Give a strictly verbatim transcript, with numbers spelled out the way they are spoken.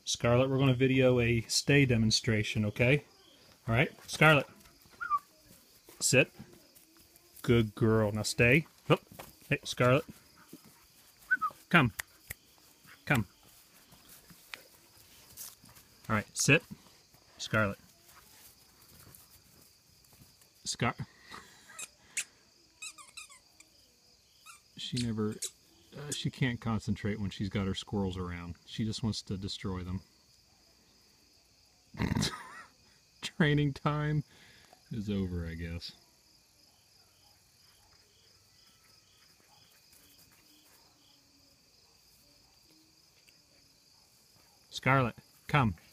Scarlett, we're going to video a stay demonstration, okay? All right, Scarlett, sit. Good girl. Now stay. Oh, hey, Scarlett. Come. Come. All right, sit. Scarlett. Scar. She never, uh, she can't concentrate when she's got her squirrels around. She just wants to destroy them. Training time is over, I guess. Scarlett, come.